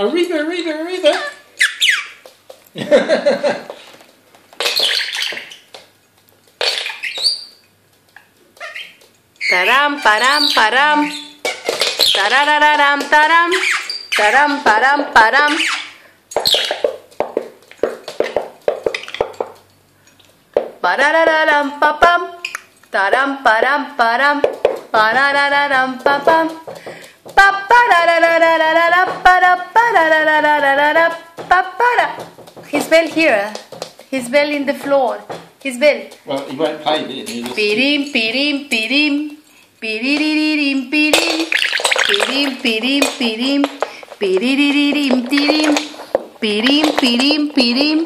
Arriba, arriba, arriba. Taram, param, param. Tararararam, taram. Taram, param, param. Pararararam, papam. Taram, param, param. Pararararam, papam. His bell here. His bell in the floor. His bell. Well, he won't play then. Pirim, pirim, pirim. Piriririm, pirim. Pirim, pirim, pirim. Piriririm, pirim. Pirim, pirim, pirim.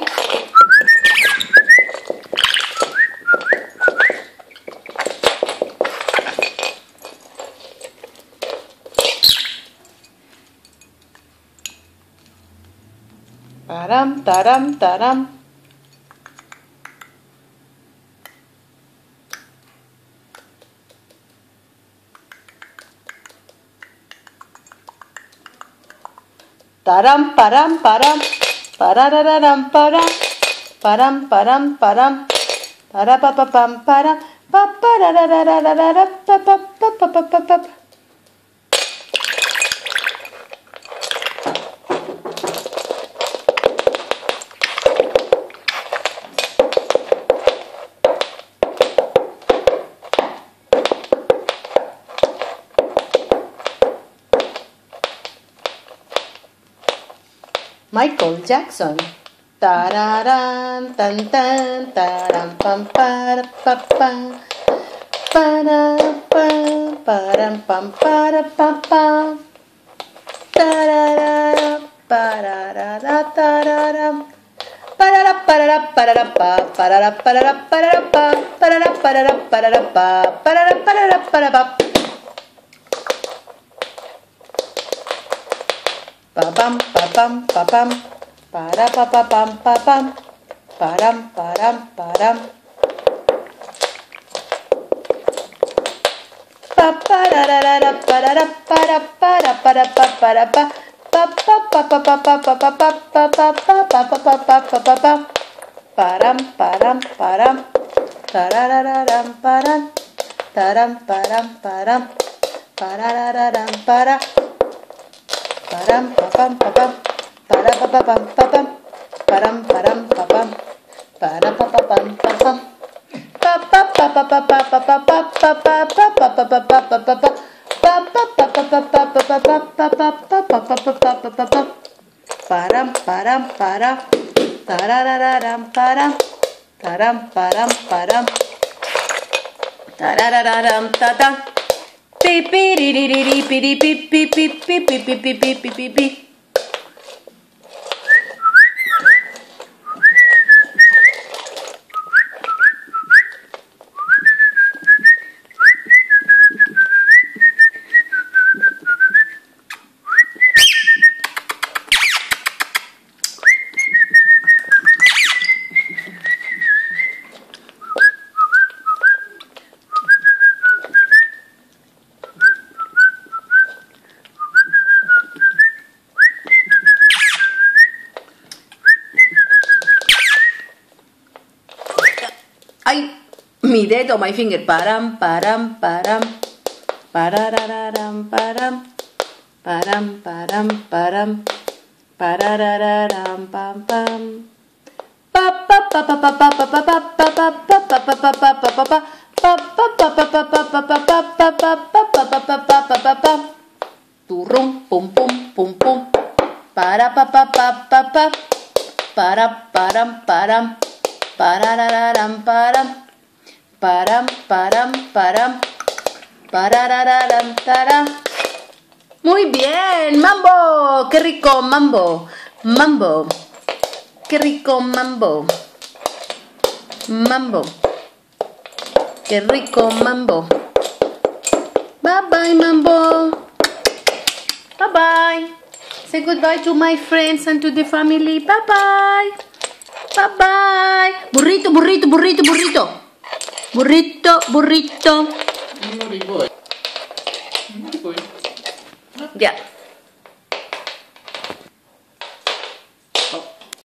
Taram, taram, taram. Taram, param, param. Parararam, param. Param, param, param. Parapapapam, param. Paparararararara, papapapapapap. Michael Jackson. Tararan, tan tan, taram pam para pa pa. Para pa, param pam para pa pa. Tarara, parara, tararam. Parara, parara, parara pa, parara, parara, parara pa, parara, parara, parara pa, parara, parara, parara pa. Papam, papam, papam, para papapam, papam, param, param, param. Papararara, parara, para, para, para, para, pa, pa, pa, pa, pa, pa, pa, pa, pa, pa, pa, pa, pa, pa, pa, pa, pa, param, param, param, tarararam, param, taram, param, param, parararam, para. Param, papam, papam, para, papam, papam, param, param, papam, para, papam, papam, param, param, para, tarararam, param, taram, param, param, tarararam, tatam. Ay, mi dedo, my finger. Param, param, param. Parararam, param. Param, param, param. Parararam, pam, pam. Pa pa pa pa pa pa pa pa pa pa pa pa pa pa pa pa pa pa. Turrum, pum, pum, pum, pum. Para pa pa pa pa pa. Para, param, param. Parararam, param. Param, param, param. Parararam, taram. Muy bien, mambo. Qué rico, mambo. Mambo. Qué rico, mambo. Mambo. Qué rico, mambo. Bye bye, mambo. Bye bye. Say goodbye to my friends and to the family. Bye bye. Bye bye. Burrito, burrito, burrito, burrito. Burrito, burrito. Naughty boy. Naughty boy. Ya.